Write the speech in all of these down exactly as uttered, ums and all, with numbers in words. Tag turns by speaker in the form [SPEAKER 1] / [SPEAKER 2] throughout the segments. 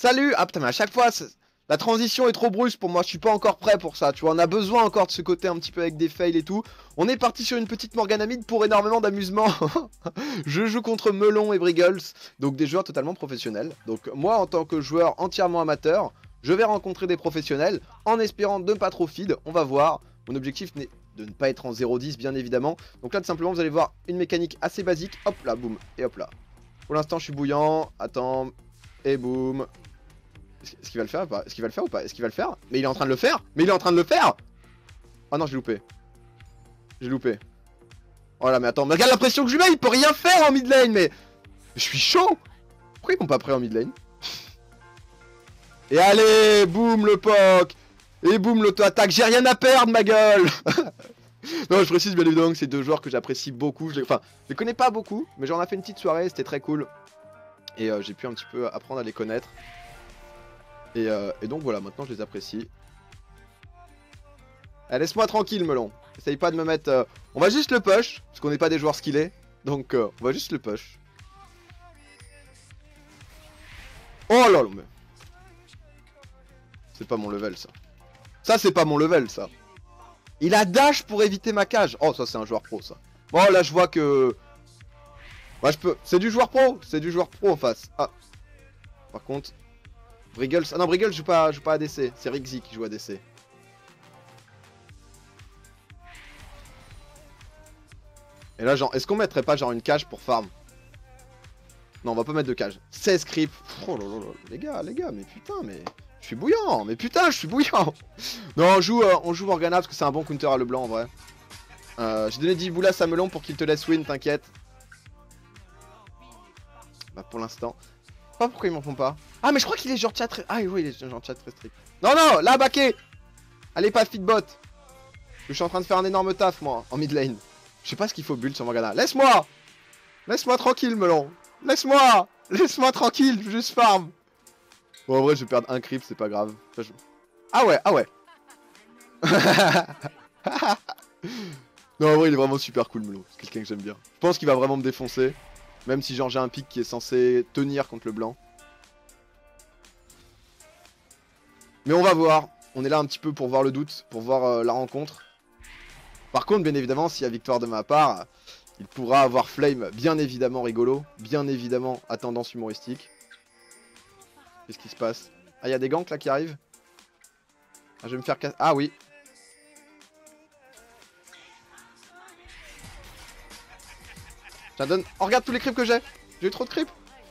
[SPEAKER 1] Salut. Ah putain, mais à chaque fois, la transition est trop brusque pour moi. Je suis pas encore prêt pour ça. Tu vois, on a besoin encore de ce côté un petit peu avec des fails et tout. On est parti sur une petite Morganamide pour énormément d'amusement. Je joue contre Melon et Briggles, donc des joueurs totalement professionnels. Donc moi, en tant que joueur entièrement amateur, je vais rencontrer des professionnels en espérant de ne pas trop feed. On va voir. Mon objectif n'est de ne pas être en zéro dix, bien évidemment. Donc là, tout simplement, vous allez voir une mécanique assez basique. Hop là, boum, et hop là. Pour l'instant, je suis bouillant. Attends, et boum. Est-ce qu'il va le faire ou pas? Est-ce qu'il va le faire ou pas? Est-ce qu'il va le faire? Mais il est en train de le faire? Mais il est en train de le faire! Oh non, j'ai loupé. J'ai loupé. Oh là, mais attends, mais regarde la pression que je lui mets, il peut rien faire en mid lane, mais... Je suis chaud! Pourquoi ils sont pas prêts en mid lane? Et allez, boum le poc! Et boum l'auto-attaque, j'ai rien à perdre, ma gueule! Non, je précise bien évidemment que c'est deux joueurs que j'apprécie beaucoup. Je les... Enfin, je les connais pas beaucoup, mais j'en ai fait une petite soirée, c'était très cool. Et euh, j'ai pu un petit peu apprendre à les connaître. Et, euh, et donc voilà, maintenant je les apprécie. Eh, laisse-moi tranquille, Melon. Essaye pas de me mettre... Euh... On va juste le push, parce qu'on n'est pas des joueurs skillés. Donc euh, on va juste le push. Oh là là, mais... C'est pas mon level, ça. Ça, c'est pas mon level, ça. Il a dash pour éviter ma cage. Oh, ça, c'est un joueur pro, ça. Bon, là, je vois que... Bah, je peux... C'est du joueur pro. C'est du joueur pro en face. Ah. Par contre... Briggles... Ah non, Briggles joue pas, joue pas A D C. C'est Rixi qui joue A D C. Et là, genre... Est-ce qu'on mettrait pas, genre, une cage pour farm? Non, on va pas mettre de cage. seize creeps. Oh là là là. Les gars, les gars, mais putain, mais... Je suis bouillant, mais putain, je suis bouillant. Non, on joue, euh, on joue Morgana parce que c'est un bon counter à Leblanc en vrai. Euh, J'ai donné dix boulas à Melon pour qu'il te laisse win, t'inquiète. Bah pour l'instant. Pas pourquoi ils m'en font pas. Ah mais je crois qu'il est genre chat très... Ah oui, il est genre chat très strict. Non, non, là, backé. Allez, pas feedbot. Je suis en train de faire un énorme taf, moi, en mid lane. Je sais pas ce qu'il faut build sur Morgana. Laisse-moi. Laisse-moi tranquille, Melon. Laisse-moi. Laisse-moi tranquille, je veux juste farm. Bon, en vrai, je vais perdre un creep, c'est pas grave. Enfin, je... Ah ouais, ah ouais. Non, en vrai, il est vraiment super cool, Melon. C'est quelqu'un que j'aime bien. Je pense qu'il va vraiment me défoncer. Même si, genre, j'ai un pick qui est censé tenir contre le blanc. Mais on va voir. On est là un petit peu pour voir le doute, pour voir euh, la rencontre. Par contre, bien évidemment, s'il y a victoire de ma part, il pourra avoir Flame, bien évidemment rigolo. Bien évidemment à tendance humoristique. Qu'est-ce qui se passe? Ah, il y a des ganks là qui arrivent. Ah, je vais me faire casser. Ah oui. Ça donne. Oh, regarde tous les creeps que j'ai. J'ai eu trop de creeps.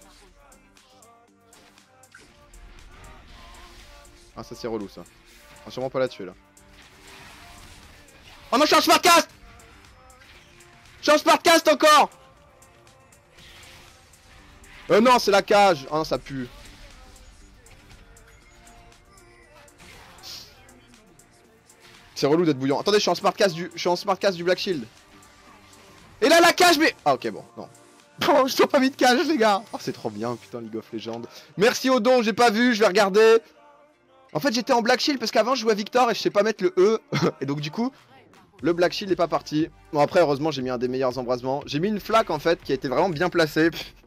[SPEAKER 1] Ah, ça c'est relou ça. On va sûrement pas la tuer là. Oh non, je suis en smartcast. Je suis en smartcast encore. Euh non, c'est la cage. Oh non, ça pue. C'est relou d'être bouillant. Attendez, je suis en smartcast du, je suis en smartcast du Black Shield. Et là la cage, mais ah ok bon, non. Oh, je t'ai pas mis de cage les gars. Oh c'est trop bien, putain League of Legends. Merci au don, j'ai pas vu, je vais regarder. En fait j'étais en Black Shield parce qu'avant je jouais Victor et je sais pas mettre le E. Et donc du coup, le Black Shield est pas parti. Bon après heureusement j'ai mis un des meilleurs embrasements. J'ai mis une flaque en fait qui a été vraiment bien placée.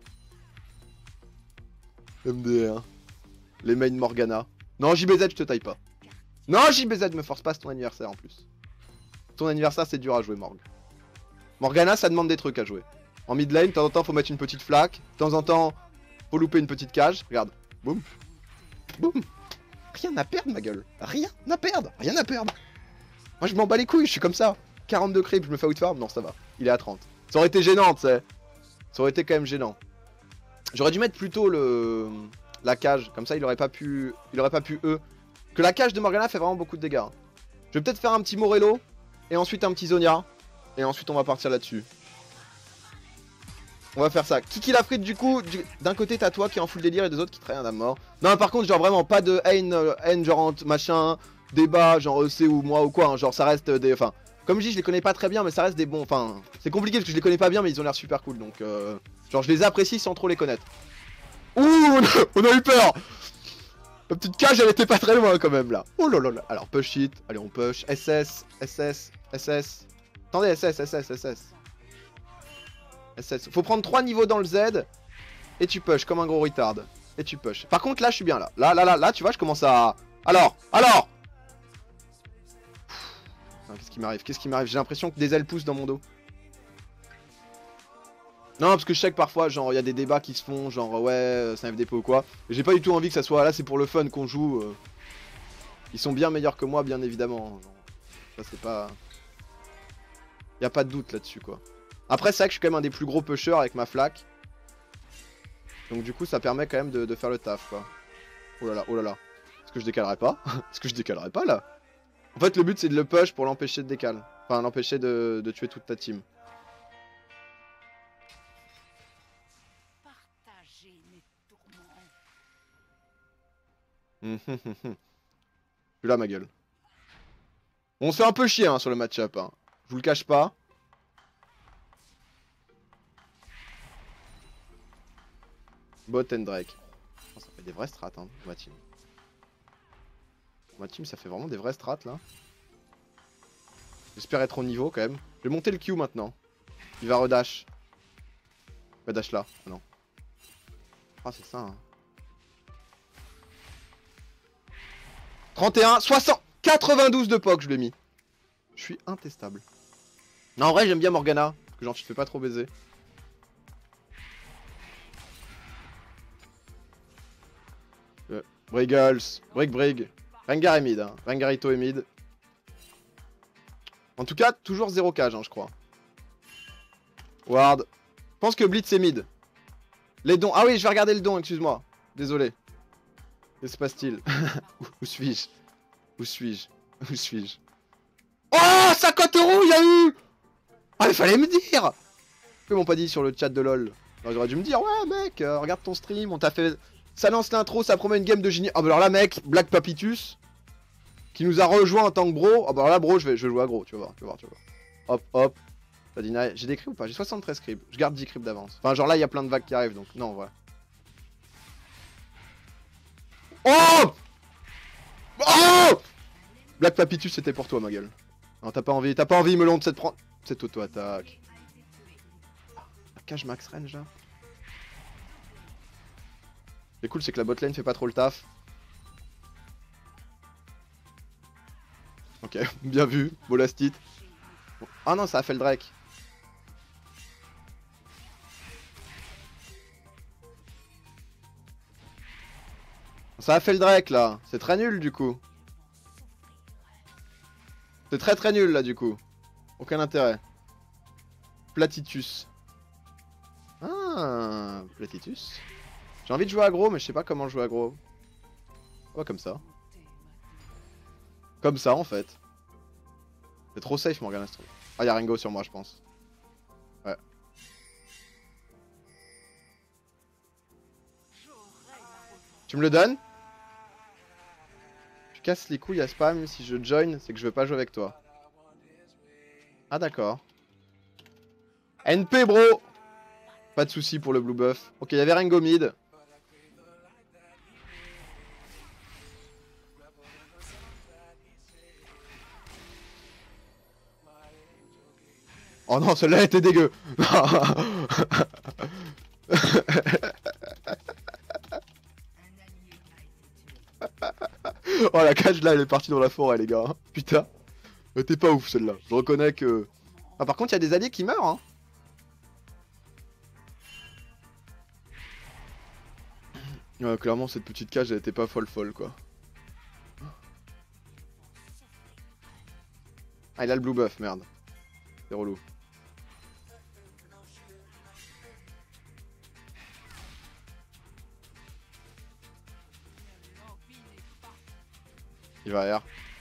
[SPEAKER 1] M D un. Les mains Morgana. Non J B Z je te taille pas. Non J B Z me force pas, c'est ton anniversaire en plus. Ton anniversaire c'est dur à jouer Morg. Morgana ça demande des trucs à jouer. En mid lane, de temps en temps faut mettre une petite flaque. De temps en temps faut louper une petite cage. Regarde. Boum. Boum. Rien à perdre ma gueule. Rien à perdre. Rien à perdre. Moi je m'en bats les couilles, je suis comme ça. quarante-deux creeps, je me fais outfarm. Non ça va. Il est à trente. Ça aurait été gênant tu sais. Ça aurait été quand même gênant. J'aurais dû mettre plutôt le... la cage. Comme ça il aurait pas pu... Il aurait pas pu E. Que la cage de Morgana fait vraiment beaucoup de dégâts. Je vais peut-être faire un petit Morello. Et ensuite un petit Zonia. Et ensuite on va partir là-dessus. On va faire ça. Kiki la frite du coup, du... d'un côté t'as toi qui est en full délire et des autres qui traînent à mort. Non par contre genre vraiment pas de haine, euh, haine genre machin, débat genre E C ou moi ou quoi. Hein, genre ça reste des... Enfin, comme je dis je les connais pas très bien mais ça reste des bons... Enfin, c'est compliqué parce que je les connais pas bien mais ils ont l'air super cool. Donc euh... genre je les apprécie sans trop les connaître. Ouh on a, on a eu peur. La petite cage elle était pas très loin quand même là. Oh là là là. Alors push it, allez on push. S S, S S, S S. Attendez S S, S S, S S. S S. Faut prendre trois niveaux dans le Z. Et tu push comme un gros retard. et tu push. Par contre là je suis bien là. Là là là là tu vois je commence à... Alors Alors Qu'est-ce qui m'arrive? Qu'est-ce qui m'arrive? J'ai l'impression que des ailes poussent dans mon dos. Non parce que je sais que parfois genre il y a des débats qui se font genre ouais c'est un F D P ou quoi. J'ai pas du tout envie que ça soit là, c'est pour le fun qu'on joue. euh. Ils sont bien meilleurs que moi bien évidemment. Genre, ça c'est pas... Y a pas de doute là-dessus quoi. Après c'est vrai que je suis quand même un des plus gros pushers avec ma flaque. Donc du coup ça permet quand même de, de faire le taf quoi. Oh là là, oh là là. Est-ce que je décalerai pas? Est-ce que je décalerai pas là? En fait le but c'est de le push pour l'empêcher de décaler. Enfin l'empêcher de, de tuer toute ta team. Je suis là ma gueule. On se fait un peu chier hein, sur le match-up. Hein. Je vous le cache pas. Bot and Drake. Oh, ça fait des vrais strats hein, ma team. Ma team ça fait vraiment des vrais strats là. J'espère être au niveau quand même. Je vais monter le Q maintenant. Il va redash. Il va dash là. Ah, non. Ah c'est ça hein. trente et un, soixante, quatre-vingt-douze de P O C je l'ai mis. Je suis intestable. Non en vrai j'aime bien Morgana. Parce que genre tu te fais pas trop baiser. Euh, Briggles, Brig Brig. Rengar est mid, hein. Rengarito est mid. En tout cas, toujours zéro cage, hein, je crois. Ward. Je pense que Blitz est mid. Les dons. Ah oui, je vais regarder le don, excuse-moi. Désolé. Que se passe-t-il? où, où suis-je? Où suis-je? Où suis-je? Oh, cinquante euros, il y a eu. Ah, il fallait me dire. Pourquoi ils m'ont pas dit sur le chat de LoL? J'aurais dû me dire, ouais, mec, euh, regarde ton stream, on t'a fait... Ça lance l'intro, ça promet une game de génie. Ah bah alors là mec, Black Papitus qui nous a rejoint en tant que bro. Ah bah alors là bro, je vais, je vais jouer à gros, tu vas voir, tu vas voir, tu vas voir. Hop, hop. J'ai des creeps ou pas? J'ai soixante-treize creeps. Je garde dix creeps d'avance. Enfin genre là il y a plein de vagues qui arrivent donc non voilà. Oh Oh Black Papitus c'était pour toi ma gueule. Non t'as pas envie, t'as pas envie Melon de cette prendre cette auto-attaque. Cage max range là. C'est cool, c'est que la botlane fait pas trop le taf. Ok, bien vu, Bolastit. Bon. Ah non, ça a fait le Drake. Ça a fait le Drake là, c'est très nul du coup. C'est très très nul là du coup. Aucun intérêt. Platitus. Ah, Platitus. J'ai envie de jouer aggro, mais je sais pas comment jouer aggro. Ouais, comme ça. Comme ça, en fait. C'est trop safe, Morgana. Ah, y'a Ringo sur moi, je pense. Ouais. Tu me le donnes? Tu casses les couilles à spam. Si je join, c'est que je veux pas jouer avec toi. Ah, d'accord. N P, bro! Pas de soucis pour le blue buff. Ok, il y avait Ringo mid. Oh non, celle-là était dégueu. Oh la cage là elle est partie dans la forêt les gars. Putain. T'es pas ouf celle-là. Je reconnais que... Ah par contre il y a des alliés qui meurent hein. Ouais, clairement cette petite cage elle était pas folle folle quoi. Ah il a le blue buff merde. C'est relou. Il va R.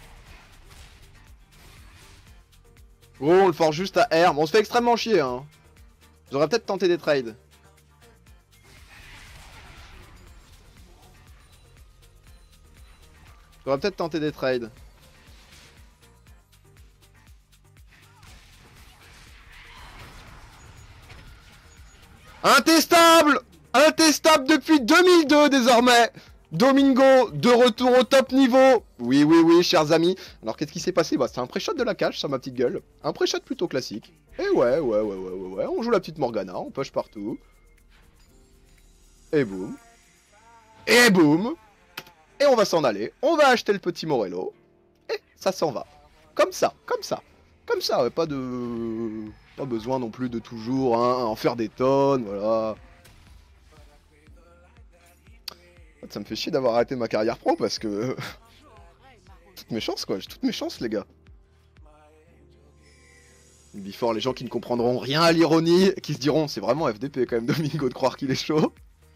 [SPEAKER 1] Gros on le force juste à R. Bon on se fait extrêmement chier hein. J'aurais peut-être tenté des trades. J'aurais peut-être tenté des trades. Intestable! Intestable depuis deux mille deux désormais! Domingo, de retour au top niveau. Oui, oui, oui, chers amis. Alors, qu'est-ce qui s'est passé? Bah, c'est un pré-shot de la cage, ça, ma petite gueule. Un pré-shot plutôt classique. Et ouais, ouais, ouais, ouais, ouais, ouais. On joue la petite Morgana, on push partout. Et boum. Et boum. Et on va s'en aller. On va acheter le petit Morello. Et ça s'en va. Comme ça, comme ça. Comme ça, ouais, pas de... Pas besoin non plus de toujours hein, en faire des tonnes, voilà. Ça me fait chier d'avoir arrêté ma carrière pro parce que... toutes mes chances quoi, j'ai toutes mes chances les gars. Before, les gens qui ne comprendront rien à l'ironie, qui se diront c'est vraiment F D P quand même Domingo de croire qu'il est chaud.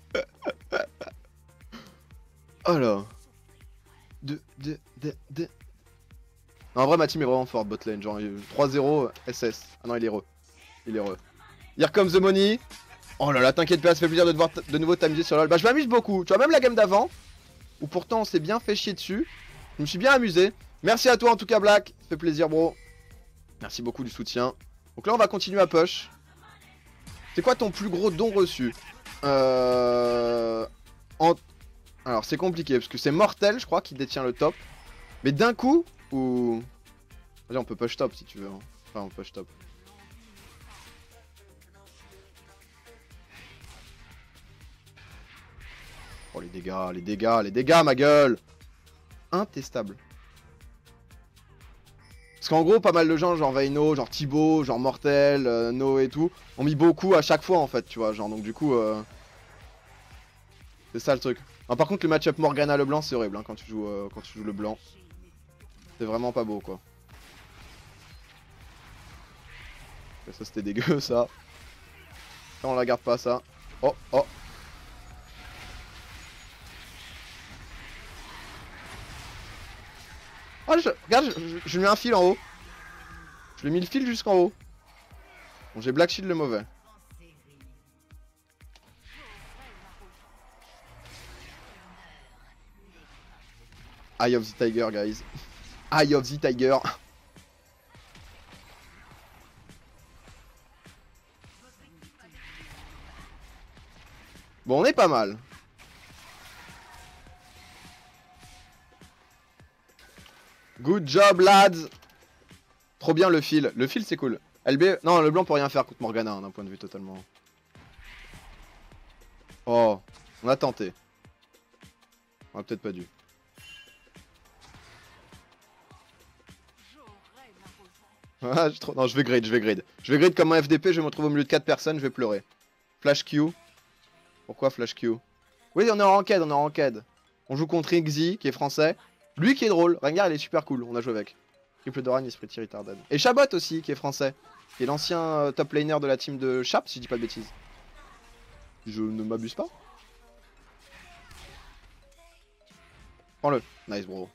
[SPEAKER 1] Oh là. De, de, de, de... Non, en vrai ma team est vraiment forte botlane, genre trois zéro S S. Ah non il est heureux. Il est heureux. Here comes the money. Oh là là t'inquiète pas, ça fait plaisir de te voir de nouveau t'amuser sur LoL. Bah je m'amuse beaucoup, tu vois même la game d'avant, où pourtant on s'est bien fait chier dessus. Je me suis bien amusé. Merci à toi en tout cas Black, ça fait plaisir bro. Merci beaucoup du soutien. Donc là on va continuer à push. C'est quoi ton plus gros don reçu? Euh... En... Alors c'est compliqué parce que c'est Mortel je crois qui détient le top. Mais d'un coup ou... Vas-y on peut push top si tu veux. Hein. Enfin on push top. Oh les dégâts, les dégâts, les dégâts ma gueule. Intestable. Parce qu'en gros, pas mal de gens, genre Vayno, genre Thibaut, genre Mortel, euh, No et tout, ont mis beaucoup à chaque fois en fait, tu vois. Genre, donc du coup, euh... c'est ça le truc. Non, par contre, le match-up Morgana le blanc, c'est horrible hein, quand, tu joues, euh, quand tu joues le blanc. C'est vraiment pas beau quoi. Et ça, c'était dégueu ça. Ça, on la garde pas ça. Oh, oh. Oh, je... regarde, je, je, je lui mets un fil en haut. Je lui ai mis le fil jusqu'en haut. Bon, j'ai Black Shield le mauvais. Eye of the Tiger, guys. Eye of the Tiger. Bon, on est pas mal. Good job, lads. Trop bien le fil. Le fil, c'est cool. L B... Non, le blanc peut rien faire contre Morgana, hein, d'un point de vue totalement. Oh, on a tenté. On a peut-être pas dû. Ah, je trop... Non, je vais grade, je vais grade. Je vais grade comme un F D P, je vais me retrouver au milieu de quatre personnes, je vais pleurer. Flash Q. Pourquoi Flash Q? Oui, on est en ranked, on est en ranked. On joue contre Xi, qui est français. Lui qui est drôle. Rengar, il est super cool, on a joué avec. Triple Doran, Esprit Retarded. Et Chabot aussi, qui est français. Qui est l'ancien euh, top laner de la team de Chap, si je dis pas de bêtises. Si je ne m'abuse pas. Prends-le. Nice, bro.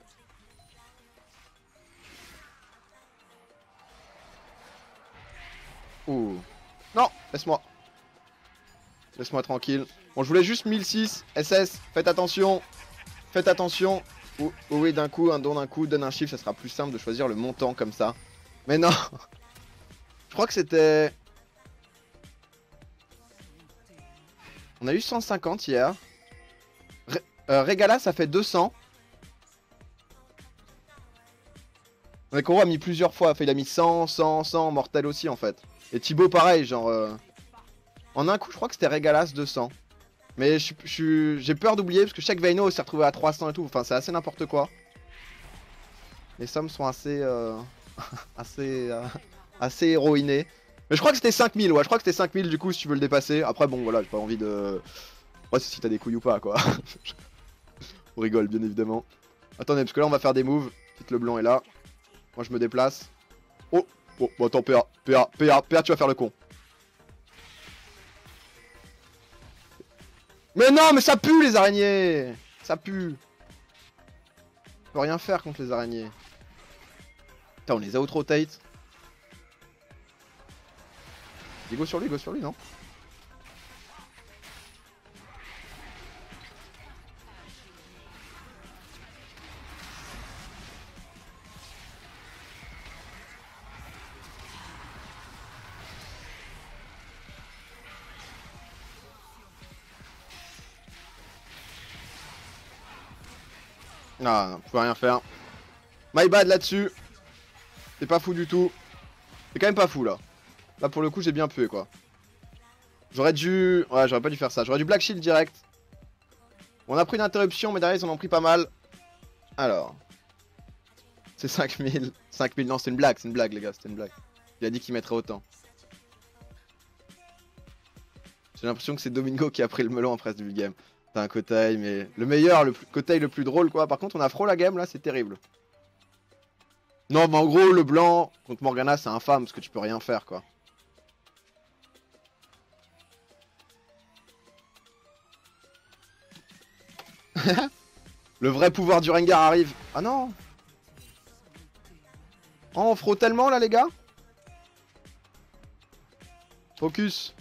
[SPEAKER 1] Ouh. Non, laisse-moi. Laisse-moi tranquille. Bon, je voulais juste mille six. S S, faites attention. Faites attention. Oh, oh oui, d'un coup, un don d'un coup, donne un chiffre, ça sera plus simple de choisir le montant comme ça. Mais non. Je crois que c'était... On a eu cent cinquante hier. Ré euh, Regala, ça fait deux cents. Mais Koro a mis plusieurs fois. Enfin, il a mis cent, cent, cent, Mortel aussi en fait. Et Thibaut pareil, genre... Euh... En un coup, je crois que c'était Regalas deux cents. Mais j'ai peur d'oublier parce que chaque Vayno s'est retrouvé à trois cents et tout. Enfin, c'est assez n'importe quoi. Les sommes sont assez... Euh... assez... Euh... assez héroïnées. Mais je crois que c'était cinq mille, ouais. Je crois que c'était cinq mille du coup si tu veux le dépasser. Après, bon, voilà, j'ai pas envie de... Ouais, c'est si t'as des couilles ou pas, quoi. On rigole, bien évidemment. Attendez, parce que là, on va faire des moves. Quitte le blanc est là. Moi, je me déplace. Oh, oh, bon, attends, P A, P A, P A, P A, tu vas faire le con. Mais non, mais ça pue les araignées. Ça pue. On peut rien faire contre les araignées. Putain, on les a out-rotate. Dis go sur lui, go sur lui, non? Ah, non, on peut rien faire. My bad là-dessus. C'est pas fou du tout. C'est quand même pas fou là. Là pour le coup j'ai bien pué quoi. J'aurais dû... Ouais j'aurais pas dû faire ça. J'aurais dû Black Shield direct. On a pris une interruption, mais derrière ils en ont pris pas mal. Alors. C'est cinq mille. cinq mille, non, c'est une blague, c'est une blague, les gars, c'était une blague. Il a dit qu'il mettrait autant. J'ai l'impression que c'est Domingo qui a pris le melon après ce début de game. T'as un Kotei, mais le meilleur, le plus... Kotei le plus drôle, quoi. Par contre, on a Fro la game là, c'est terrible. Non, mais en gros, le blanc contre Morgana, c'est infâme parce que tu peux rien faire, quoi. Le vrai pouvoir du Rengar arrive. Ah non. Oh, on frôle tellement là, les gars. Focus.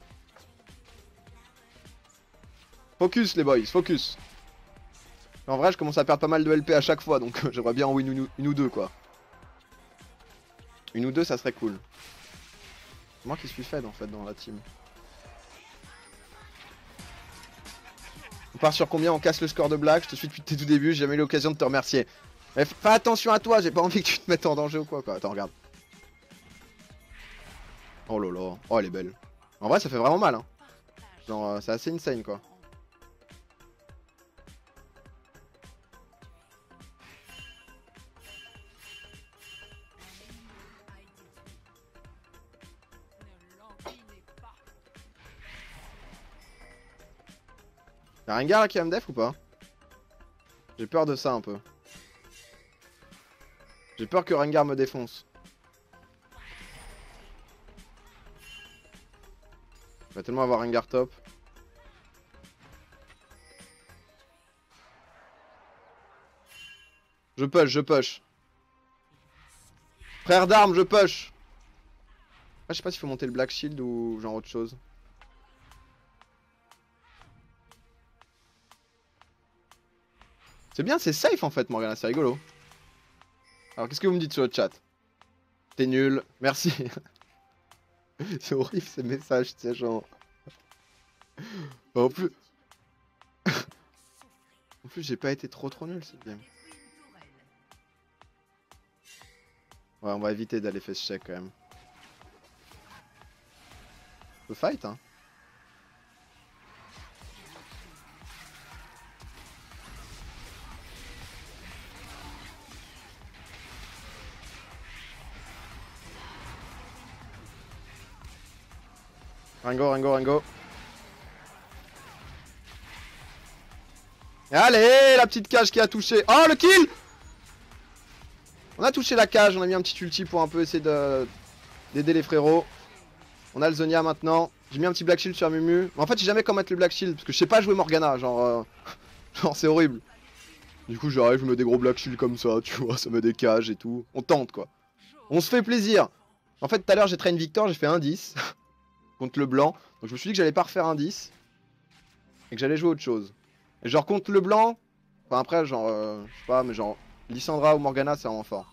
[SPEAKER 1] Focus, les boys, focus. En vrai, je commence à perdre pas mal de L P à chaque fois, donc j'aimerais bien en win une, une ou deux, quoi. Une ou deux, ça serait cool. C'est moi qui suis fed, en fait, dans la team. On part sur combien? On casse le score de Black. Je te suis depuis tes tout débuts, j'ai jamais eu l'occasion de te remercier. Mais fais attention à toi, j'ai pas envie que tu te mettes en danger ou quoi, quoi. Attends, regarde. Oh lolo, oh elle est belle. En vrai, ça fait vraiment mal, hein. Genre, euh, c'est assez insane, quoi. Y'a Rengar là qui va me def ou pas? J'ai peur de ça un peu. J'ai peur que Rengar me défonce. Il va tellement avoir Rengar top. Je push, je push. Frère d'armes, je push. Ah, je sais pas s'il faut monter le Black Shield ou genre autre chose. C'est bien, c'est safe en fait, Morgana, c'est rigolo. Alors, qu'est-ce que vous me dites sur le chat? T'es nul, merci. C'est horrible ces messages, tu sais, genre. En plus. En plus, j'ai pas été trop trop nul cette game. Ouais, on va éviter d'aller face check quand même. On peut fight, hein. Ringo, Ringo, Ringo. Allez, la petite cage qui a touché. Oh, le kill! On a touché la cage, on a mis un petit ulti pour un peu essayer de d'aider les frérots. On a le Zonia maintenant. J'ai mis un petit Black Shield sur Mumu. Mais en fait, je sais jamais comment mettre le Black Shield parce que je sais pas jouer Morgana. Genre, euh... genre c'est horrible. Du coup, j'arrive, je mets des gros Black Shield comme ça, tu vois, ça met des cages et tout. On tente quoi. On se fait plaisir. En fait, tout à l'heure, j'ai train Victor, j'ai fait un dix contre le blanc. Donc, je me suis dit que j'allais pas refaire un dix et que j'allais jouer autre chose. Et genre, contre le blanc, enfin après, genre, euh, je sais pas, mais genre, Lissandra ou Morgana, c'est vraiment fort.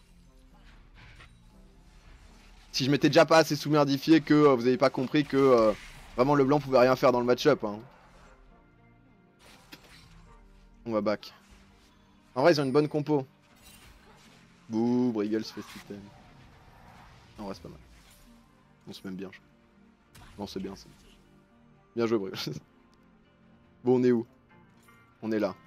[SPEAKER 1] Si je m'étais déjà pas assez sous-merdifié que euh, vous avez pas compris que euh, vraiment le blanc pouvait rien faire dans le match-up. Hein. On va back. En vrai, ils ont une bonne compo. Bouh, Briggles fait système. En vrai, c'est pas mal. On se met bien. Je... Non, c'est bien ça. Bien joué, Briggles. Bon, on est où? On est là.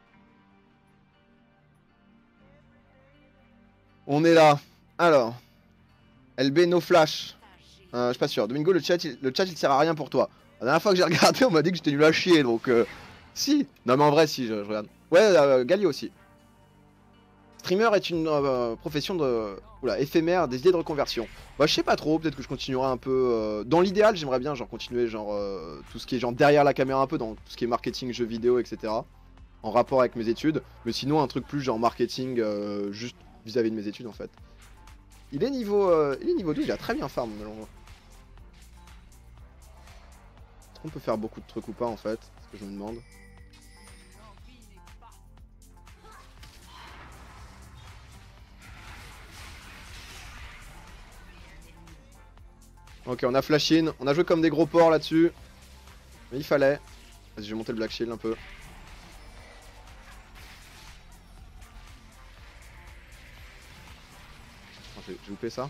[SPEAKER 1] On est là. Alors. L B no flash. Euh, je suis pas sûr. Domingo, le chat, il, le chat il sert à rien pour toi. La dernière fois que j'ai regardé, on m'a dit que j'étais nul à chier, donc euh, si. Non mais en vrai, si, je, je regarde. Ouais, euh, Galio aussi. Streamer est une euh, profession de, oula, éphémère, des idées de reconversion. Bah je sais pas trop, peut-être que je continuerai un peu. Euh, dans l'idéal, j'aimerais bien genre continuer genre euh, tout ce qui est genre derrière la caméra un peu, dans tout ce qui est marketing, jeux vidéo, et cetera. En rapport avec mes études. Mais sinon un truc plus genre marketing, euh, juste vis-à-vis de mes études en fait. Il est niveau, euh, il est niveau douze, il a très bien farm melon. Est-ce qu'on peut faire beaucoup de trucs ou pas en fait? C'est ce que je me demande. Ok, on a flash in, on a joué comme des gros porcs là-dessus. Mais il fallait. Vas-y, je vais monter le Black Shield un peu. J'ai loupé ça.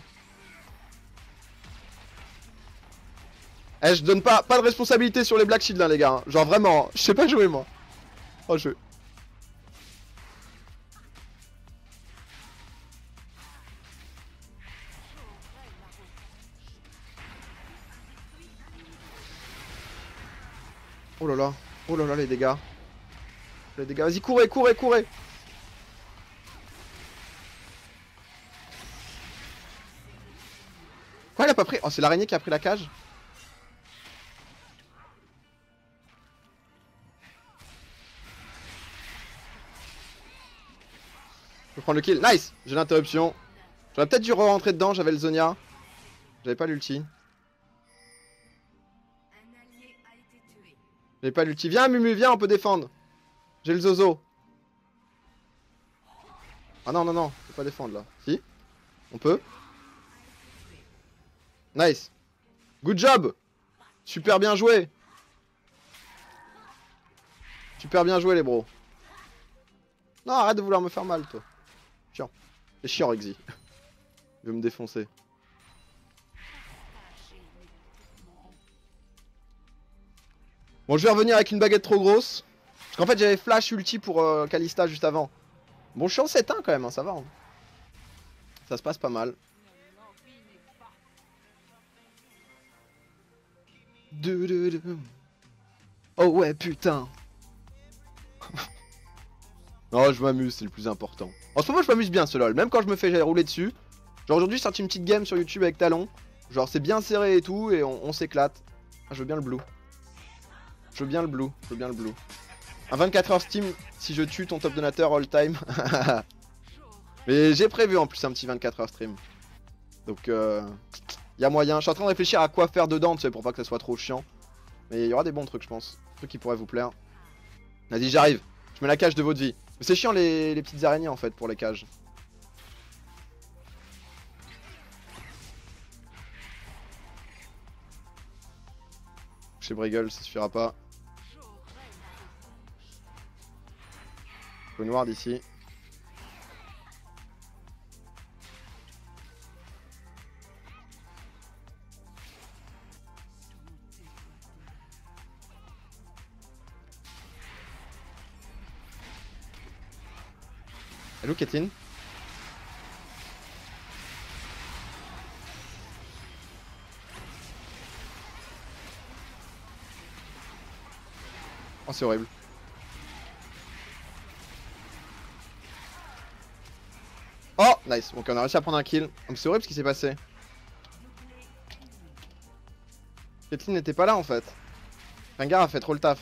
[SPEAKER 1] Eh, je donne pas, pas de responsabilité sur les Black Shield, hein, les gars. Genre vraiment, je sais pas jouer moi. Oh je... Oh là là, oh là là les dégâts. Les dégâts, vas-y courez, courez, courez. Quoi il a pas pris? Oh c'est l'araignée qui a pris la cage. Je vais prendre le kill, nice. J'ai l'interruption. J'aurais peut-être dû re-rentrer dedans, j'avais le Zonia. J'avais pas l'ulti. J'avais pas l'ulti. Viens Mumu, viens, on peut défendre. J'ai le Zozo. Ah non, non, non, on peut pas défendre là. Si? On peut? Nice. Good job. Super bien joué. Super bien joué les bros. Non, arrête de vouloir me faire mal toi. Chiant. C'est chiant Rexy. Il veut me défoncer. Bon, je vais revenir avec une baguette trop grosse. Parce qu'en fait, j'avais flash ulti pour euh, Kalista juste avant. Bon, je suis en sept un quand même, hein, ça va. Hein. Ça se passe pas mal. Du, du, du. Oh ouais, putain. Non, je m'amuse, c'est le plus important. En ce moment, je m'amuse bien ce LoL. Même quand je me fais rouler dessus. Genre aujourd'hui, j'ai sorti une petite game sur YouTube avec Talon. Genre, c'est bien serré et tout, et on, on s'éclate. Ah, je veux bien le blue. Je veux bien le blue, je veux bien le blue. Un vingt-quatre heures Steam si je tue ton top donateur all time. Mais j'ai prévu en plus un petit vingt-quatre heures stream. Donc euh, y a moyen. Je suis en train de réfléchir à quoi faire dedans, tu sais, pour pas que ça soit trop chiant. Mais il y aura des bons trucs, je pense. Des trucs qui pourraient vous plaire. Vas-y, j'arrive. Je mets la cage de votre vie. Mais c'est chiant les, les petites araignées en fait pour les cages. Chez Briggle, ça suffira pas. Peu noir d'ici. Hello Kathleen. Oh c'est horrible. Oh nice, donc on a réussi à prendre un kill. Donc c'est horrible ce qui s'est passé. Kathleen n'était pas là en fait. Rengar a fait trop le taf.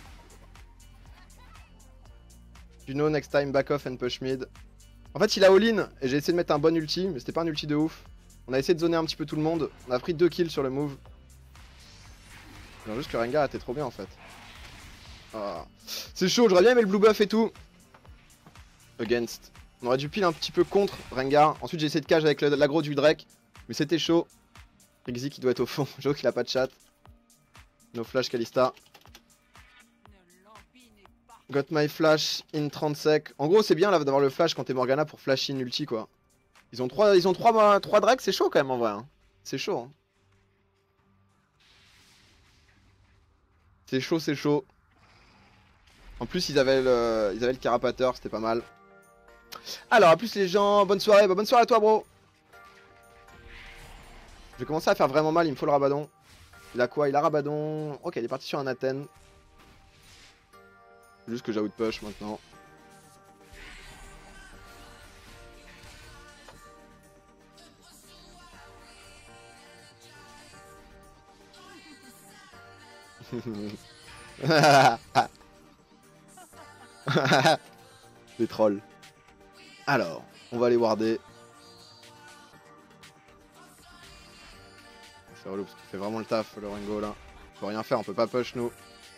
[SPEAKER 1] You know next time back off and push mid. En fait il a all-in et j'ai essayé de mettre un bon ulti mais c'était pas un ulti de ouf. On a essayé de zoner un petit peu tout le monde. On a pris deux kills sur le move. Non juste que Rengar était trop bien en fait. Ah. C'est chaud, j'aurais bien aimé le blue buff et tout. Against. On aurait dû pile un petit peu contre Rengar. Ensuite j'ai essayé de cage avec l'aggro du Drake. Mais c'était chaud. Rexy qui doit être au fond. J'avoue qu'il a pas de chat. No flash Kalista. Got my flash in trente secs. En gros c'est bien là d'avoir le flash quand t'es Morgana pour flash in ulti quoi. Ils ont trois, ils ont trois, trois Drakes, c'est chaud quand même en vrai. Hein. C'est chaud. Hein. C'est chaud, c'est chaud. En plus ils avaient le, ils avaient le carapateur, c'était pas mal. Alors à plus les gens, bonne soirée, bah, bonne soirée à toi bro. Je vais commencer à faire vraiment mal, il me faut le Rabadon. Il a quoi? Il a Rabadon. Ok, il est parti sur un Athènes. Juste que j'out push maintenant. Les trolls. Alors, on va aller warder. C'est relou parce qu'il fait vraiment le taf le Rengo là. On peut rien faire, on peut pas push nous.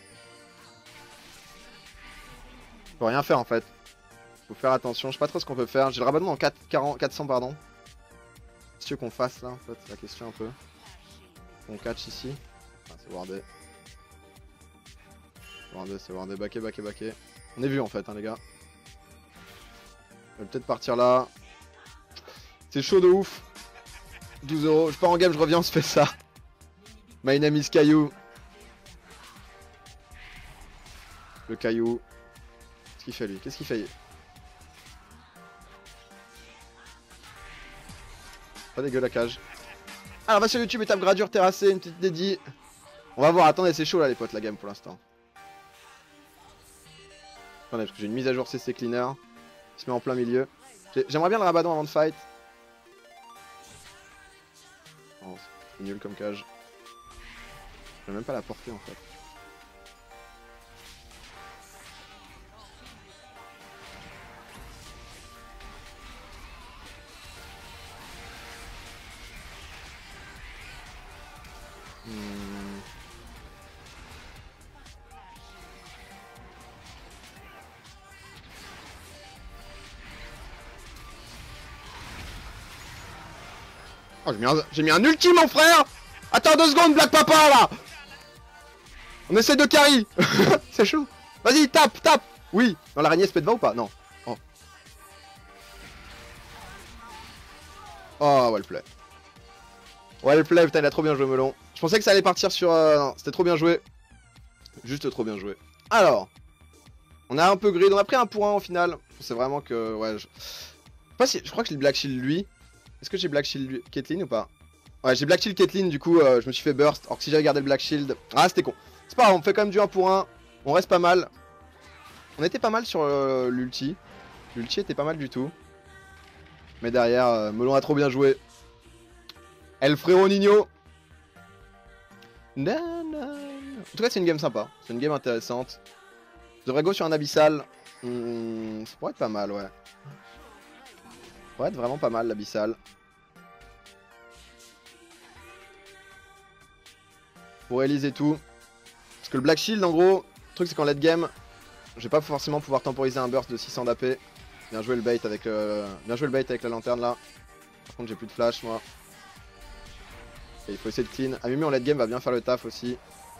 [SPEAKER 1] On peut rien faire en fait. Faut faire attention, je sais pas trop ce qu'on peut faire. J'ai le rabattement en quatre, quarante, quatre cents pardon. Qu'est-ce que qu'on fasse là en fait, c'est la question un peu. On catch ici. Ah, c'est wardé. Wardé, c'est wardé, backé, backé, backé. On est vu en fait hein les gars. On va peut-être partir là. C'est chaud de ouf. douze euros, je pars en game, je reviens, on se fait ça. My name is Caillou. Le Caillou. Qu'est-ce qu'il fait lui? Qu'est-ce qu'il fait? Pas dégueu la cage. Alors va sur YouTube et tape gradure terrassée, une petite dédie. On va voir, attendez, c'est chaud là les potes la game pour l'instant. Attendez, parce que j'ai une mise à jour C C Cleaner. Il se met en plein milieu. J'aimerais bien le rabadon avant de fight. Oh, c'est nul comme cage. Je vais même pas la porter en fait. Hmm. Oh, j'ai mis, un... mis un ultime mon frère. Attends deux secondes Black Papa là. On essaie de carry. C'est chaud. Vas-y tape, tape. Oui. Non l'araignée se pète va ou pas? Non. Oh. Oh well play. Well play, putain il a trop bien joué Melon. Je pensais que ça allait partir sur... Euh... Non, c'était trop bien joué. Juste trop bien joué. Alors. On a un peu grid, on a pris un point au final. C'est vraiment que... Ouais, je... Je, pas si... je crois que j'ai Black Shield lui. Est-ce que j'ai Black Shield lui... Caitlyn ou pas? Ouais, j'ai Black Shield Caitlyn, du coup euh, je me suis fait burst. Alors que si j'avais gardé le Black Shield... Ah c'était con. C'est pas grave, on fait quand même du un pour un. On reste pas mal. On était pas mal sur euh, l'ulti. L'ulti était pas mal du tout. Mais derrière, euh, Melon a trop bien joué. El frérot Nino. En tout cas c'est une game sympa. C'est une game intéressante. Je devrais go sur un abyssal. Hmm, ça pourrait être pas mal, ouais. Ça pourrait être vraiment pas mal l'abyssal. Pour Elise et tout. Parce que le Black Shield en gros, le truc c'est qu'en late game, je vais pas forcément pouvoir temporiser un burst de six cents d'A P. Bien joué le bait avec le... Bien joué le bait avec la lanterne là. Par contre j'ai plus de flash moi. Et il faut essayer de clean. Amimi en late game va bien faire le taf aussi.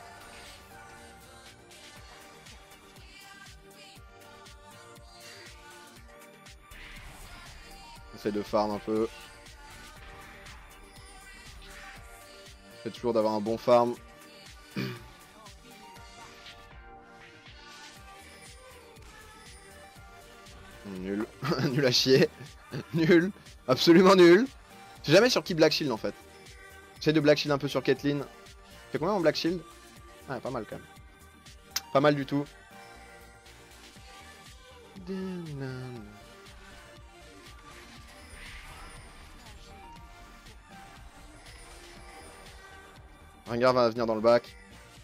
[SPEAKER 1] Essaye de farm un peu. Fait toujours d'avoir un bon farm. Nul. Nul à chier. Nul. Absolument nul. Je sais jamais sur qui Black Shield en fait. J'essaie de Black Shield un peu sur Caitlyn. Fait combien en Black Shield? Ah, pas mal quand même. Pas mal du tout. Rengar va venir dans le bac.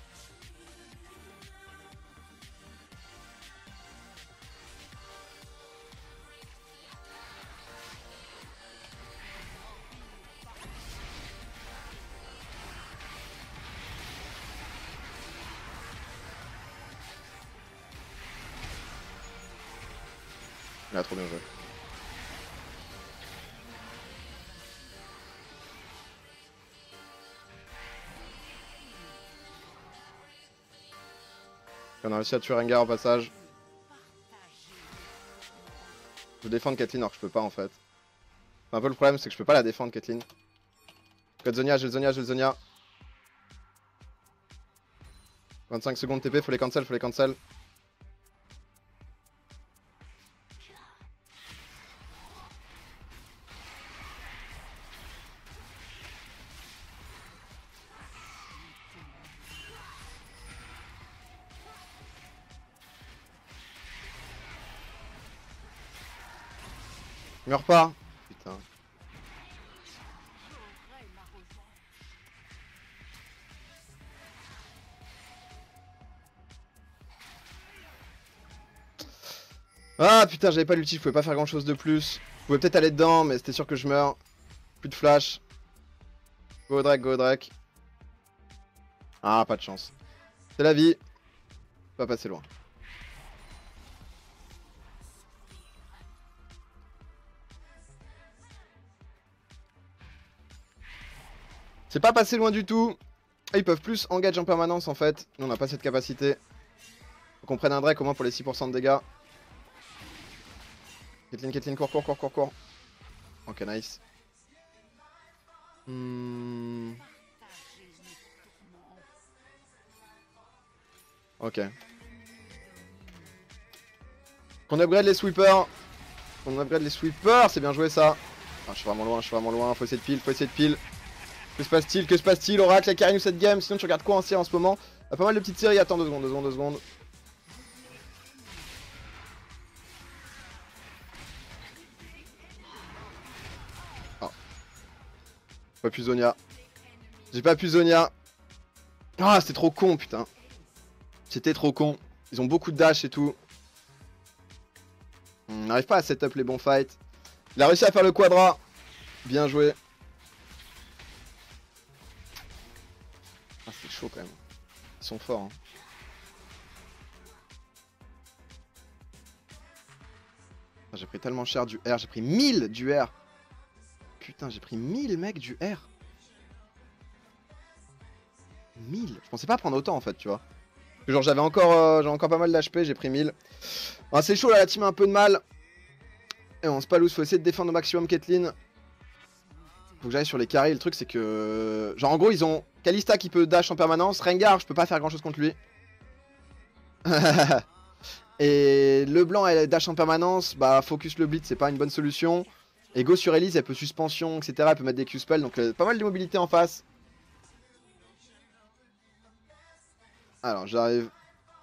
[SPEAKER 1] Il a trop bien joué. On a réussi à tuer Rengar au passage. Je veux défendre Caitlyn alors que je peux pas en fait. C'est un peu le problème, c'est que je peux pas la défendre Caitlyn. J'ai le Zonia, j'ai le Zonia, j'ai le Zonia. vingt-cinq secondes T P, faut les cancel, faut les cancel. Meurs pas. Putain. Ah putain, j'avais pas l'ulti, je pouvais pas faire grand chose de plus. Je pouvais peut-être aller dedans, mais c'était sûr que je meurs. Plus de flash. Go Drake, go Drake. Ah, pas de chance. C'est la vie. Pas passer loin. C'est pas passé loin du tout. Ils peuvent plus engage en permanence en fait. Nous on n'a pas cette capacité. Faut qu'on prenne un Drake au moins pour les six pour cent de dégâts. Caitlyn, Caitlyn, cours, cours, cours, cours, cours. Ok, nice. Hmm. Ok. Qu'on upgrade les sweepers. Qu'on upgrade les sweepers, c'est bien joué ça. Ah, je suis vraiment loin, je suis vraiment loin, faut essayer de pile, faut essayer de pile. Que se passe-t-il, que se passe-t-il, Oracle, la carry nous cette game, sinon tu regardes quoi en série en ce moment? Il y a pas mal de petites séries, attends deux secondes, deux secondes, deux secondes. Oh. Pas pu Zonia. J'ai pas pu Zonia. Ah, c'était trop con, putain. C'était trop con. Ils ont beaucoup de dash et tout. On n'arrive pas à setup les bons fights. Il a réussi à faire le quadra. Bien joué. Ah, c'est chaud quand même. Ils sont forts. Hein. Ah, j'ai pris tellement cher du R. J'ai pris mille du R. Putain, j'ai pris mille mec du R. mille. Je pensais pas prendre autant en fait, tu vois. Genre j'avais encore, euh, encore pas mal d'H P, j'ai pris mille. Ah, c'est chaud là, la team a un peu de mal. Et on se palouse, faut essayer de défendre au maximum Caitlyn. Faut que j'aille sur les carrés, le truc c'est que... Genre en gros ils ont Kalista qui peut dash en permanence, Rengar je peux pas faire grand chose contre lui. Et le blanc elle dash en permanence, bah focus le blitz c'est pas une bonne solution. Et go sur Elise elle peut suspension et cetera, elle peut mettre des Q-spells donc euh, pas mal d'immobilité en face. Alors j'arrive.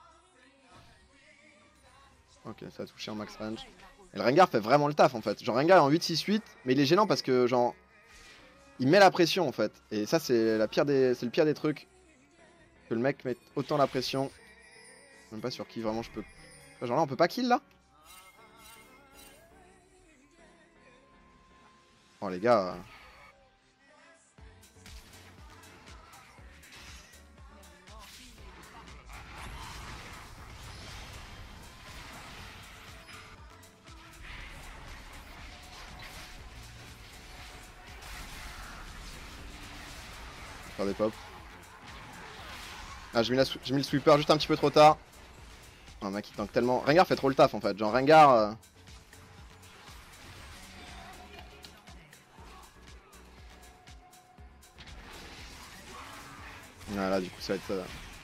[SPEAKER 1] Ok, ça a touché en max range. Et le Rengar fait vraiment le taf en fait. Genre Rengar est en huit six huit, mais il est gênant parce que genre... Il met la pression en fait. Et ça c'est la pire des... c'est le pire des trucs. Que le mec mette autant la pression. Même pas sur qui vraiment je peux... Genre là on peut pas kill là. Oh les gars... Faire des pop. Ah j'ai mis, la... mis le sweeper juste un petit peu trop tard. Oh mec il tank tellement. Rengar fait trop le taf en fait. Genre Rengar... Euh... Voilà du coup ça va être... Euh...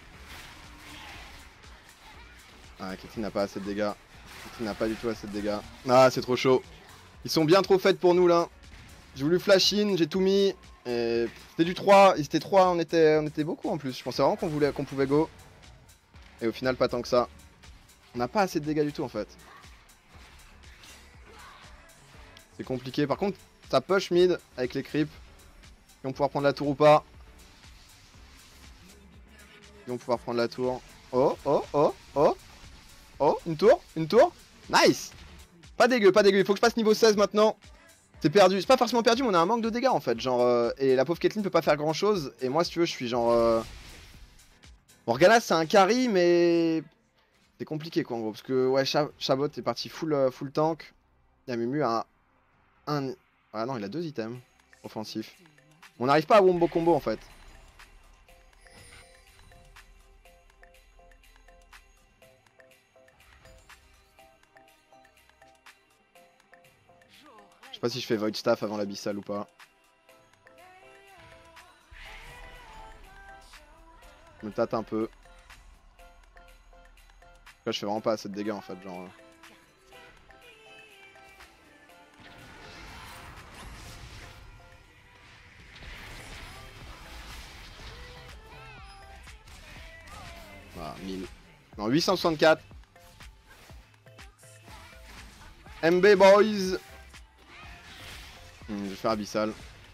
[SPEAKER 1] Ah Caitlyn n'a pas assez de dégâts. Caitlyn n'a pas du tout assez de dégâts. Ah c'est trop chaud. Ils sont bien trop faits pour nous là. J'ai voulu flash in, j'ai tout mis. Et c'était du trois, ils étaient trois, on était, on était beaucoup en plus. Je pensais vraiment qu'on voulait, qu'on pouvait go. Et au final pas tant que ça. On n'a pas assez de dégâts du tout en fait. C'est compliqué. Par contre ça push mid avec les creeps. Ils vont pouvoir prendre la tour ou pas. Ils vont pouvoir prendre la tour. Oh oh oh oh. Oh une tour, une tour. Nice. Pas dégueu, pas dégueu. Il faut que je passe niveau seize maintenant. C'est perdu, c'est pas forcément perdu mais on a un manque de dégâts en fait, genre euh, et la pauvre Caitlyn peut pas faire grand chose et moi si tu veux je suis genre euh... Morgana c'est un carry mais c'est compliqué quoi en gros parce que ouais Chabot est parti full, euh, full tank. Il y a Mumu à un... Ah non il a deux items offensifs. On n'arrive pas à wombo combo en fait. Je sais pas si je fais Void Staff avant l'abyssal ou pas. Je me tâte un peu. Là je fais vraiment pas assez de dégâts en fait genre. Voilà, mille. Non, huit cent soixante-quatre. M B boys. Hmm, je vais faire abyssal.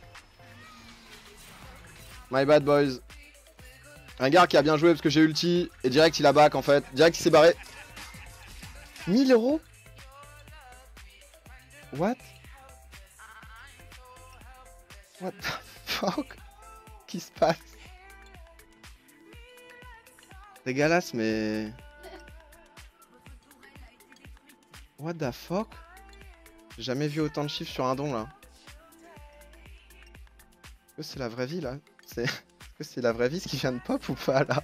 [SPEAKER 1] My bad boys. Rengar qui a bien joué parce que j'ai ulti et direct il a back en fait. Direct il s'est barré. mille euros. What? What the fuck? Qu'est-ce qui se passe? Dégueulasse mais... What the fuck? J'ai jamais vu autant de chiffres sur un don là. Est-ce que c'est la vraie vie là? C'est... Est-ce que c'est la vraie vie ce qui vient de pop ou pas là?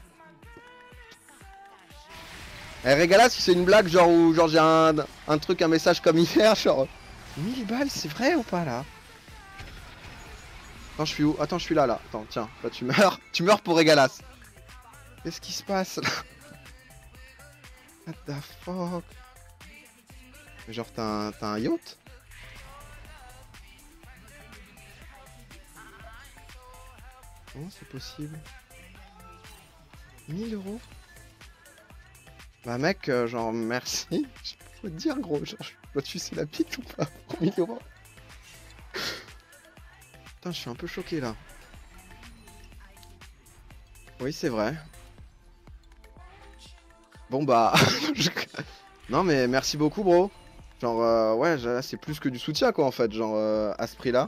[SPEAKER 1] Eh Régalas si c'est une blague genre où genre j'ai un, un truc, un message comme hier genre... mille balles c'est vrai ou pas là? Attends je suis où? Attends je suis là là. Attends tiens, là tu meurs. Tu meurs pour Régalas. Qu'est-ce qui se passe là? What the fuck? Genre t'as un, t'as un yacht? Comment c'est possible? mille euros? Bah mec, euh, genre merci. Je sais pas quoi te dire gros, genre je dois te sucer la bite ou pas pour mille euros? Putain, je suis un peu choqué là. Oui, c'est vrai. Bon bah... je- Non mais merci beaucoup bro. Genre euh, ouais, là c'est plus que du soutien quoi en fait, genre euh, à ce prix là.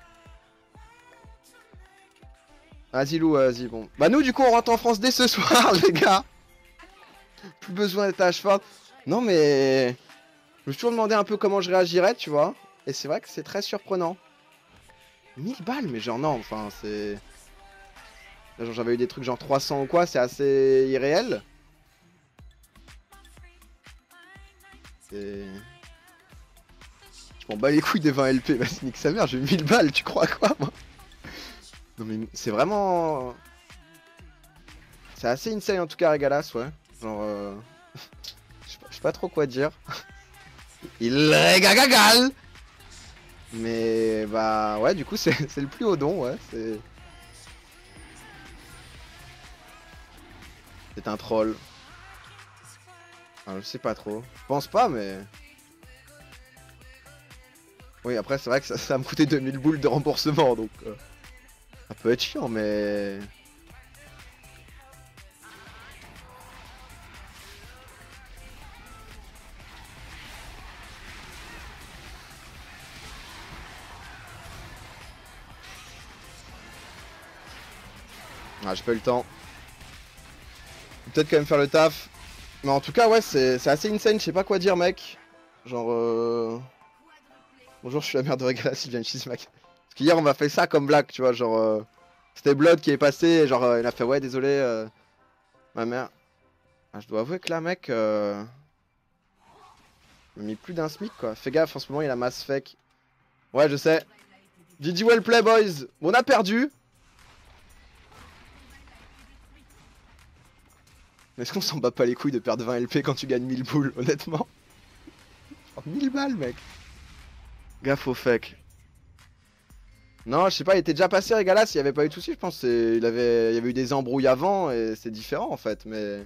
[SPEAKER 1] Vas-y Lou, vas-y bon. Bah nous du coup on rentre en France dès ce soir les gars. Plus besoin d'être à Ashford. Non mais... Je me suis toujours demandé un peu comment je réagirais tu vois. Et c'est vrai que c'est très surprenant. mille balles mais genre non, enfin c'est... Genre j'avais eu des trucs genre trois cents ou quoi, c'est assez irréel. C'est... Je m'en bats les couilles des vingt L P, vas-y nique sa mère, j'ai eu mille balles, tu crois quoi moi? Non mais c'est vraiment... C'est assez insane en tout cas Régalas, ouais. Genre... Euh... Je sais pas, pas trop quoi dire. Il régagagal. Mais bah ouais du coup c'est le plus haut don, ouais. C'est... C'est un troll. Enfin, je sais pas trop. Je pense pas mais... Oui après c'est vrai que ça, ça va me coûter deux mille boules de remboursement donc... Euh... Ça peut être chiant mais... Ah j'ai pas eu le temps. Peut-être quand même faire le taf. Mais en tout cas ouais c'est assez insane, je sais pas quoi dire mec. Genre euh... Bonjour je suis la mère de Régalas, il vient de Chismac. Parce qu'hier on m'a fait ça comme blague tu vois genre... Euh... C'était Blood qui est passé et genre euh, il a fait ouais désolé euh... ma mère. Ah, je dois avouer que là mec... Euh... Il m'a mis plus d'un smic quoi. Fais gaffe en ce moment il a mass fake. Ouais je sais. G G well play boys. Bon, on a perdu. Mais est-ce qu'on s'en bat pas les couilles de perdre vingt L P quand tu gagnes mille boules, honnêtement? Oh, mille balles, mec. Gaffe au fake. Non, je sais pas, il était déjà passé Régalas, il y avait pas eu de soucis, je pense. Il avait... il y avait eu des embrouilles avant et c'est différent en fait, mais...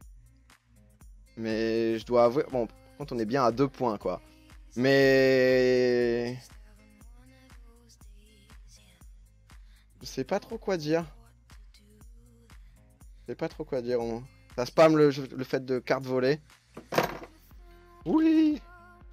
[SPEAKER 1] Mais je dois avouer... Bon, par contre, on est bien à deux points, quoi. Mais... Je sais pas trop quoi dire. Je sais pas trop quoi dire. On... Ça spam le, le fait de carte volée. Oui.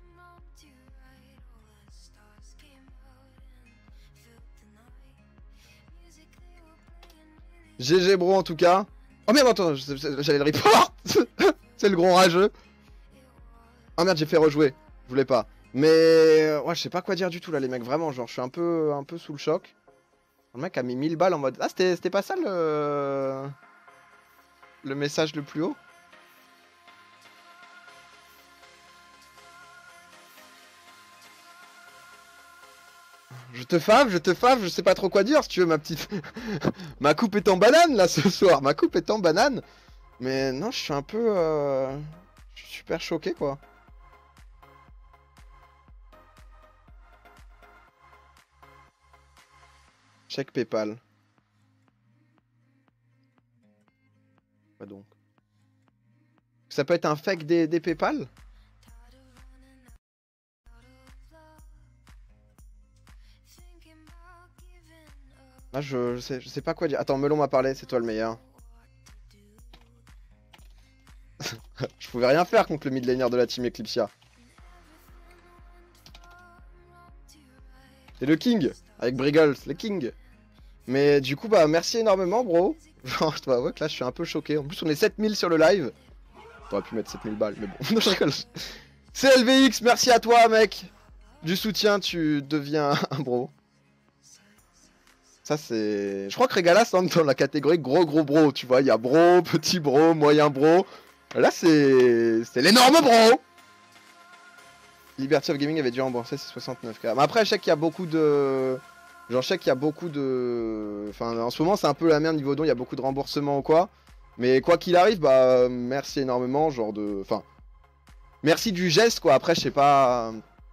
[SPEAKER 1] G G bro en tout cas. Oh merde attends, j'allais le report. C'est le gros rageux. Oh merde j'ai fait rejouer. Je voulais pas. Mais ouais je sais pas quoi dire du tout là les mecs. Vraiment genre je suis un peu, un peu sous le choc. Le mec a mis mille balles en mode... Ah c'était pas ça le... Le message le plus haut? Je te fave, je te fave, je sais pas trop quoi dire si tu veux ma petite... Ma coupe est en banane là ce soir, ma coupe est en banane. Mais non je suis un peu... Euh... Je suis super choqué quoi. Chèque PayPal. Quoi donc? Ça peut être un fake des, des PayPal? Ah je, je, sais, je sais pas quoi dire. Attends, Melon m'a parlé, c'est toi le meilleur. Je pouvais rien faire contre le mid laner de la team Eclipsia. C'est le king, avec Briggles, le king. Mais du coup, bah merci énormément, bro. Genre, je dois avouer que là, je suis un peu choqué. En plus, on est sept mille sur le live. T'aurais pu mettre sept mille balles, mais bon, non, je rigole. C L V X, merci à toi, mec. Du soutien, tu deviens un bro. Ça, c'est... Je crois que Régalas entre dans la catégorie gros gros bro, tu vois. Il y a bro, petit bro, moyen bro. Là, c'est... C'est l'énorme bro. Liberty of Gaming avait dû rembourser ses soixante-neuf K. Mais après, je sais qu'il y a beaucoup de... Genre, je sais qu'il y a beaucoup de... Enfin, en ce moment, c'est un peu la merde niveau don, il y a beaucoup de remboursements ou quoi. Mais quoi qu'il arrive, bah, merci énormément, genre de... Enfin... merci du geste quoi. Après je sais pas.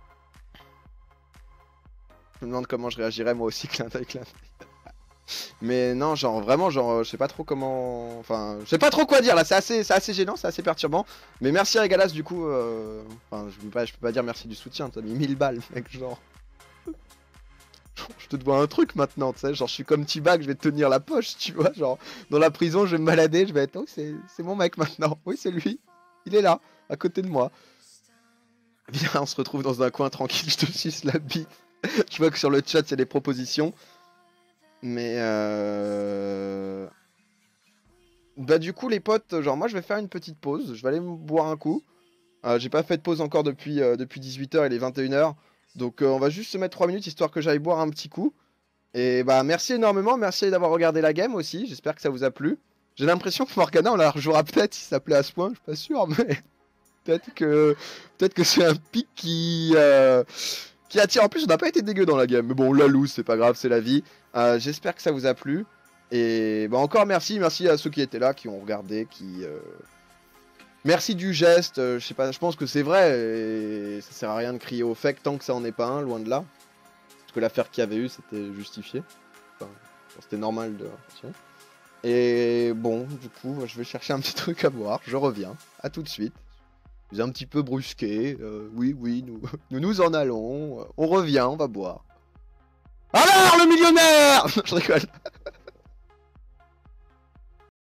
[SPEAKER 1] Je me demande comment je réagirais moi aussi, clin d'œil, clin d'œil. Mais non, genre vraiment, genre je sais pas trop comment. Enfin, je sais pas trop quoi dire là, c'est assez, c'est assez gênant, c'est assez perturbant. Mais merci à Galas du coup. Euh... Enfin, je peux, pas, je peux pas dire merci du soutien, t'as mis mille balles, mec, genre. Je te dois un truc maintenant, tu sais, genre je suis comme T-Bag, je vais te tenir la poche, tu vois, genre dans la prison, je vais me balader, je vais être, oh c'est mon mec maintenant, oui c'est lui, il est là, à côté de moi. Viens, on se retrouve dans un coin tranquille, je te suce la bite. Je vois que sur le chat il y a des propositions. Mais euh... Bah du coup les potes, genre moi je vais faire une petite pause, je vais aller me boire un coup. Euh, J'ai pas fait de pause encore depuis, euh, depuis dix-huit heures, il est vingt et une heures. Donc euh, on va juste se mettre trois minutes histoire que j'aille boire un petit coup. Et bah merci énormément, merci d'avoir regardé la game aussi, j'espère que ça vous a plu. J'ai l'impression que Morgana on la rejouera peut-être si ça plaît à ce point, je suis pas sûr, mais peut-être que peut-être que c'est un pic qui euh, qui attire. En plus on n'a pas été dégueu dans la game, mais bon on la loose, c'est pas grave, c'est la vie. Euh, j'espère que ça vous a plu. Et bah encore merci, merci à ceux qui étaient là, qui ont regardé, qui... Euh... Merci du geste, euh, je sais pas, je pense que c'est vrai, et ça sert à rien de crier au fake tant que ça en est pas un, loin de là. Parce que l'affaire qu'il y avait eu, c'était justifié. Enfin, c'était normal de... Et bon, du coup, je vais chercher un petit truc à boire, je reviens, à tout de suite. Je suis un petit peu brusqué, euh, oui, oui, nous, nous nous en allons, on revient, on va boire. Alors, le millionnaire! Je rigole.